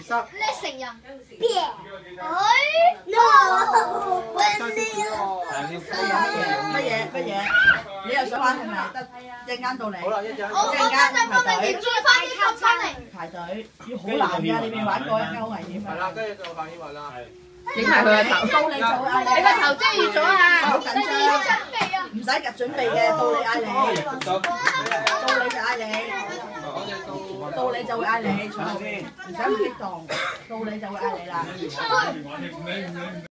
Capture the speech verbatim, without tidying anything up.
十。 叻成人。 別。 哎 no。 乜嘢乜嘢？你又想玩係咪？得一陣間到你。 好啦，一陣。 我我家陣幫你追翻啲級翻嚟。 排隊要好難㗎，你未玩過一間好危險係啦，跟住就發起物啦。 影埋佢個頭，到你就嗌你。 你個頭遮住咗啊！ 好緊張。 準備啊！ 唔使夾準備嘅，到你嗌你。到你就嗌你。到你就會嗌你坐後邊，唔使咁激動。到你就會嗌你啦。